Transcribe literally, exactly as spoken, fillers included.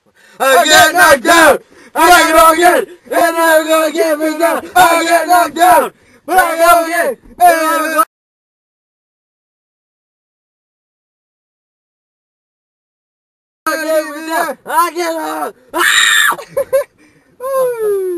I get knocked down. I get knocked again. And I'm gonna get me down. I get knocked down. But I go again. And I'm gonna get me down. I get up.